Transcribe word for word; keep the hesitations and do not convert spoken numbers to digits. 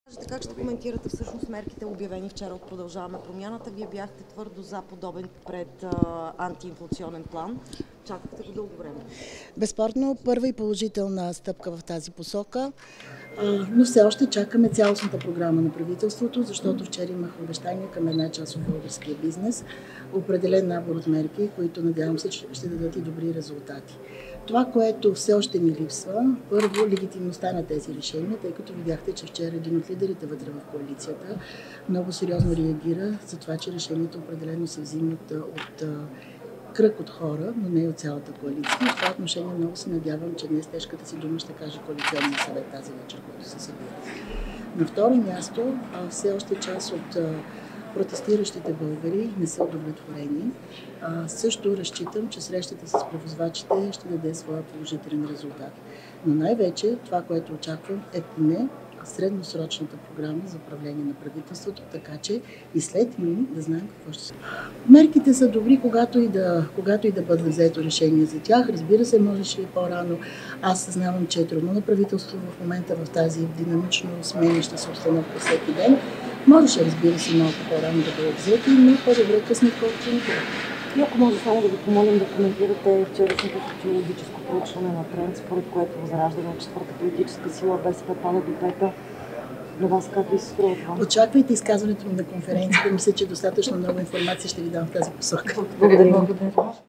Как ще коментирате всъщност мерките, обявени вчера от Продължаваме промяната? Вие бяхте твърдо за подобен пред а, антиинфлационен план. Чакахте го дълго време. Безспорно първа и положителна стъпка в тази посока, но все още чакаме цялостната програма на правителството, защото вчера имах обещания към една част от българския бизнес, определен набор от мерки, които надявам се, че ще дадат и добри резултати. Това, което все още ми липсва, първо легитимността на тези решения, тъй като видяхте, че вчера един от лидерите вътре в коалицията много сериозно реагира за това, че решението определено се взимат от кръг от хора, но не и от цялата коалиция. В това отношение много се надявам, че днес тежката си дума ще каже коалиционния съвет тази вечер, който се събира. На второ място, все още част от протестиращите българи не са удовлетворени. А, също разчитам, че срещата с превозвачите ще даде своя положителен резултат. Но най-вече това, което очаквам, е поне средносрочната програма за управление на правителството, така че и след юни да знаем какво ще се. Мерките са добри, когато и да, когато и да бъде взето решение за тях. Разбира се, можеше и по-рано. Аз съзнавам, че е трудно на правителство в момента в тази динамично сменяща се обстановка всеки ден. Можеше, разбира се, малко по-рано да бъдат взети, но по-добре късно, отколкото никога. И ако може само да ви помолим да коментирате вчерашното социологическо проучване на Тренд, според което Възраждане от четвърта политическа сила БСП пада до пета. На вас как ви се струва това? Очаквайте изказването ми на конференцията. Мисля, че достатъчно много информация ще ви дам в тази посока. Благодаря.